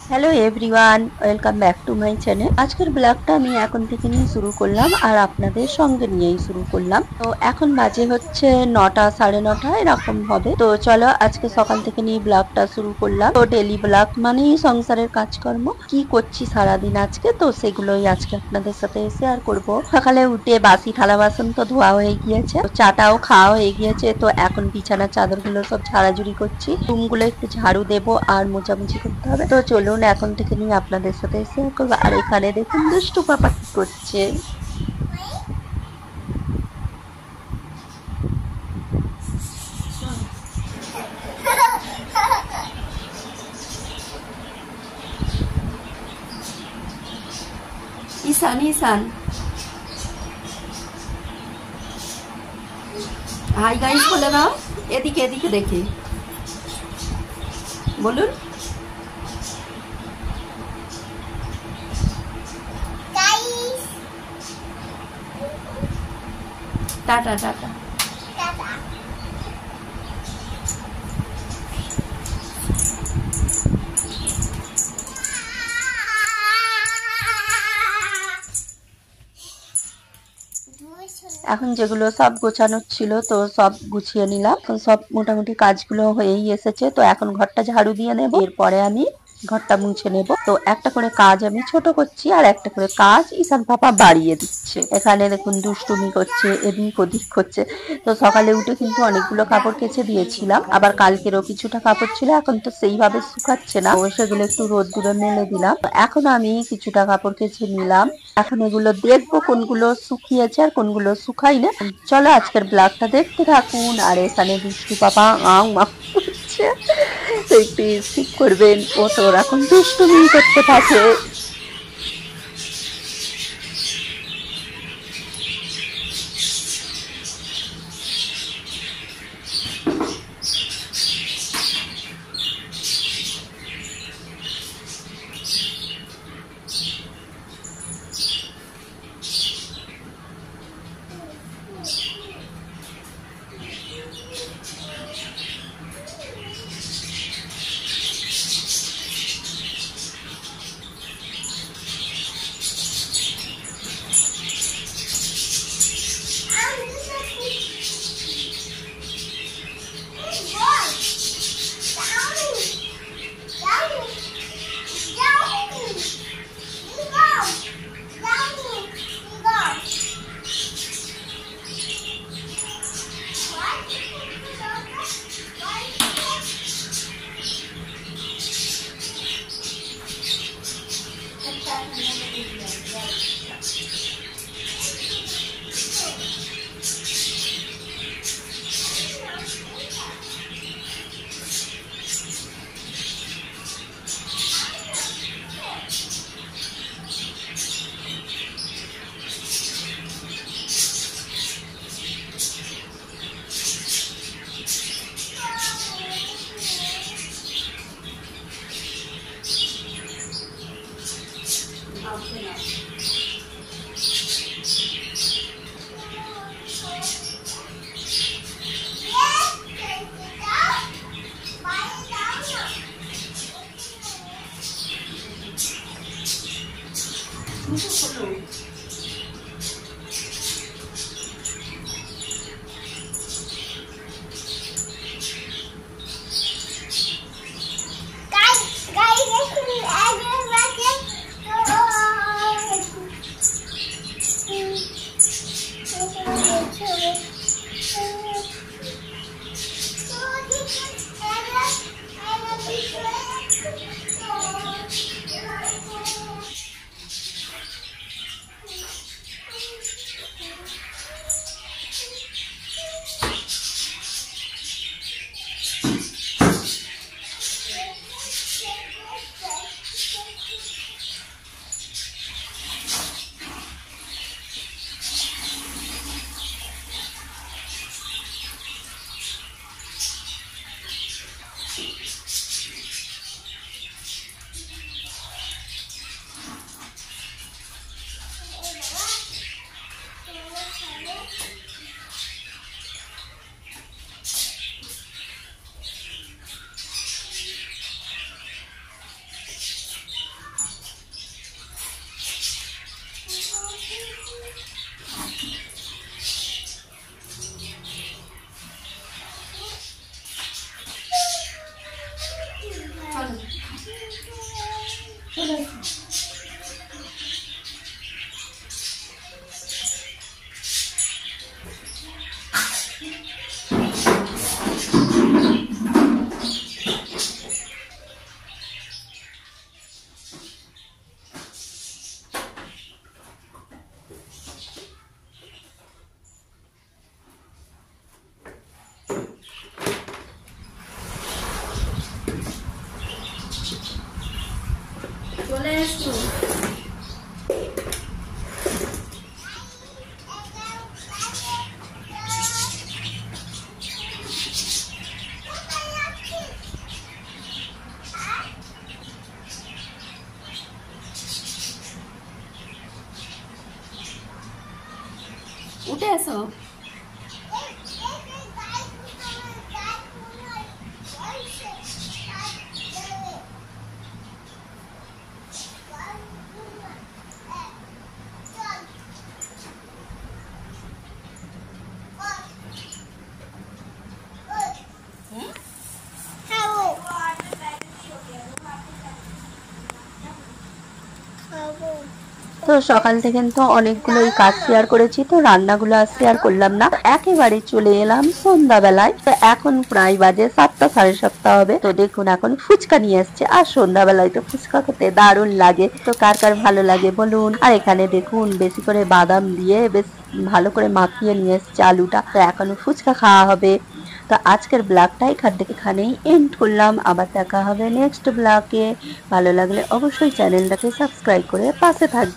Hello everyone, welcome back to my channel. আজকের ব্লগটা আমি এখন থেকে নিয়ে শুরু করলাম আর আপনাদের সঙ্গে নিয়েই শুরু করলাম। তো এখন বাজে হচ্ছে 9টা, 9:30 এরকম হবে। তো চলো আজকে সকাল থেকে নিয়ে ব্লগটা শুরু করলাম। তো ডেলি ব্লগ মানেই সংসারের কাজকর্ম, কি করছি সারাদিন আজকে, তো সেগুলোই আজকে আপনাদের সাথে শেয়ার করব। সকালে উঠে বাসি থালা বাসন তো ধোয়া হয়ে গিয়েছে, চাটাও খাওয়া হয়ে গিয়েছে। তো এখন বিছানার চাদরগুলো সব ঝাড়াঝুড়ি করছি, রুমগুলো একটু ঝাড়ু দেবো আর মোছামুছি করতে হবে। তো চলুন এখন থেকে নিয়ে আপনাদের সাথে শেয়ার করবো। আর এখানে দেখুন দুষ্টু পাপা কি করছে। ঈশান ঈশান হাই গাইস বলে দাও, এদিকে এদিকে দেখে বলুন। Tata tata. এখন যেগুলো সব গোছানোর ছিল তো সব গুছিয়ে নিলাম। সব মোটামুটি কাজগুলো হয়েই এসেছে। তো এখন ঘরটা ঝাড়ু দিয়ে নেব, এরপরে আমি ঘরটা মুছে নেব। তো একটা করে কাজ আমি ছোট করছি আর একটা করে কাজ ঈশান পাপা বাড়িয়ে দিচ্ছে। এখানে দেখুন দুষ্টুমি করছে, এদিক ওদিক করছে। তো সকালে উঠে কিন্তু অনেকগুলো কাপড় কেচে দিয়েছিলাম, আবার কালকেরও কিছুটা কাপড় ছিল, এখন তো সেইভাবে শুকাচ্ছে না, সেগুলো একটু রোদ্দুরে মেলে দিলাম। এখন আমি কিছুটা কাপড় কেচে নিলাম। এখন এগুলো দেখবো কোনগুলো শুকিয়েছে আর কোনগুলো শুকাইনি। চলো আজকের ব্লগটা দেখতে থাকুন। আর এখানে দুষ্টু পাপা করছে, একটু স্কিপ করবেন, ও তো এখন দুষ্টুমি করতে থাকে। চলে এসো। উঠে এসো। তো সকাল থেকে তো অনেকগুলোই কাজ শেয়ার করেছি, তো রান্নাগুলো আর শেয়ার করলাম না। একেবারে চলে এলাম সন্ধ্যাবেলায়। তো এখন প্রায় বাজে 7টা 7:30 হবে। তো দেখুন এখন ফুচকা নিয়ে এসছে, আর সন্ধ্যাবেলায় তো ফুচকা খেতে দারুণ লাগে। তো কার কার ভালো লাগে বলুন। আর এখানে দেখুন বেশি করে বাদাম দিয়ে বেশ ভালো করে মাখিয়ে নিয়ে এসছে আলুটা। তো এখন ফুচকা খাওয়া হবে। তো আজকের ব্লগটা এখানেই এন্ড করলাম। আবার দেখা হবে নেক্সট ব্লগে। ভালো লাগলে অবশ্যই চ্যানেলটাকে সাবস্ক্রাইব করে পাশে থাকবে।